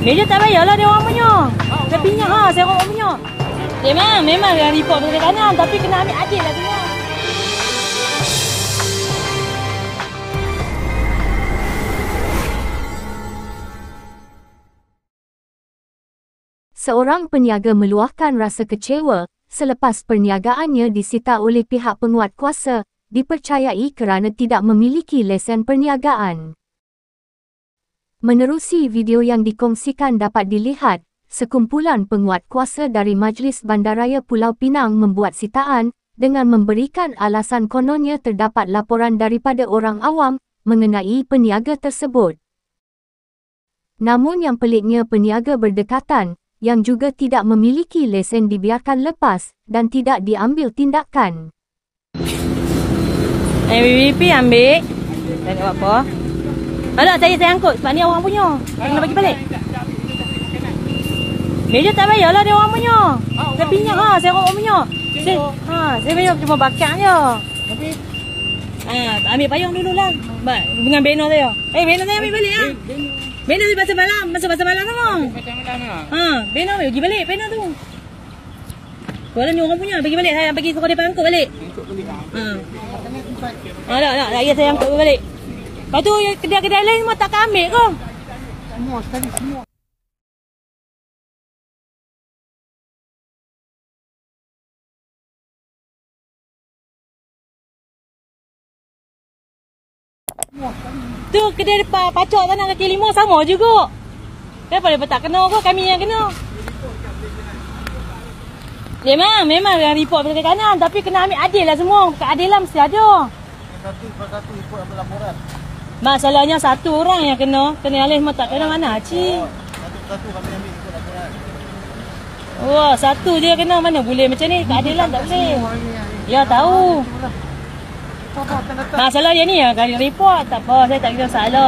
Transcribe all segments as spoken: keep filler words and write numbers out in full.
Meja tak payahlah dia orang punya. Dia pinjam ha, saya orang punya. Memang, memang dia report betul kanan tapi kena ambil adil lah semua. Seorang peniaga meluahkan rasa kecewa selepas perniagaannya disita oleh pihak penguatkuasa, dipercayai kerana tidak memiliki lesen perniagaan. Menerusi video yang dikongsikan dapat dilihat, sekumpulan penguatkuasa dari Majlis Bandaraya Pulau Pinang membuat sitaan dengan memberikan alasan kononnya terdapat laporan daripada orang awam mengenai peniaga tersebut. Namun yang peliknya peniaga berdekatan yang juga tidak memiliki lesen dibiarkan lepas dan tidak diambil tindakan. Eh, B B P ambil. Tak ada apa. Ada, saya saya angkut sebab ni orang punya. Kena bagi balik. Meja tak payahlah dia orang punya. Dia pinjam ha, saya orang punya. Saya, ha, saya bayar cuma bakar je. Tapi ha, ambil payung dululah. Dengan banner saya. Eh, banner saya ambil balik ah. Banner di pasal malam, masa pasal malam tu. Pasal malam ah. Ha, banner bagi balik banner tu. Kalau ni orang punya bagi balik, saya bagi suruh dia angkut balik. Angkut balik. Ha. Ha, tak, tak, tak, saya angkut balik. Lepas tu kedai-kedai lain semua takkan ambil ke? Semua, sekali semua. Tu kedai depan pacak sana kaki lima sama juga. Kenapa dia tak kena ke? Kami yang kena. Memang, memang yang report betul kanan tapi kena ambil adil lah semua. Keadilan mesti ada. Satu per satu ikut ambil laporan. Masalahnya satu orang yang kena, kena yang lain semua tak kena mana Cik? Oh, satu-satu kami ambil ikut laporan. Wah, satu je kena mana boleh macam ni? Keadilan tak boleh. Ya tahu. Masalah dia ni yang kali report, tak apa, saya tak kira salah.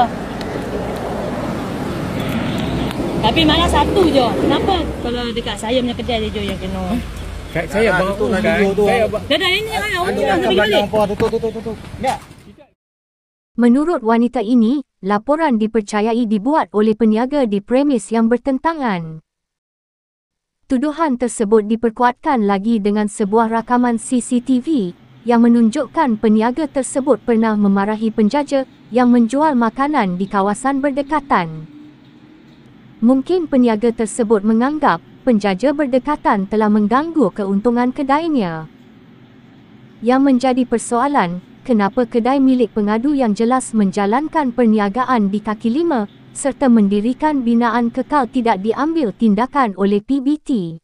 Tapi malah satu je. Kenapa? Kalau dekat saya punya kedai dia je yang kena. Kat saya bang tu kan. Saya dah dah ini kan orang tu yang bagi balik. Tutup tutup tutup. Ya. Menurut wanita ini, laporan dipercayai dibuat oleh peniaga di premis yang bertentangan. Tuduhan tersebut diperkuatkan lagi dengan sebuah rakaman C C T V yang menunjukkan peniaga tersebut pernah memarahi penjaja yang menjual makanan di kawasan berdekatan. Mungkin peniaga tersebut menganggap penjaja berdekatan telah mengganggu keuntungan kedainya. Yang menjadi persoalan, kenapa kedai milik pengadu yang jelas menjalankan perniagaan di kaki lima serta mendirikan binaan kekal tidak diambil tindakan oleh P B T.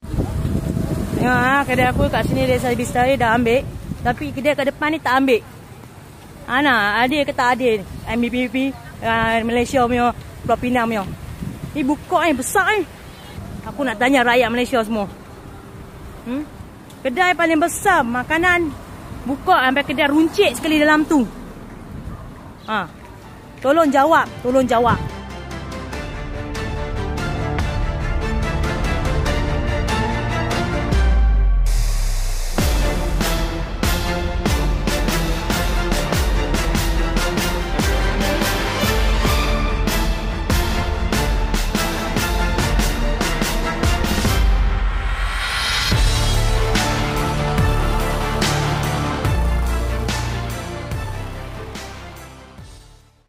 Ya, kedai aku kat sini Desa Bistari dah ambil. Tapi kedai kat depan ni tak ambil. Ana, adil ke tak adil? M B P P uh, Malaysia punya, Pulau Pinang punya. Ni buka ni besar ni. Aku nak tanya rakyat Malaysia semua. Hmm? Kedai paling besar makanan buka sampai kedai runcit sekali dalam tu. Ha. Tolong jawab, tolong jawab.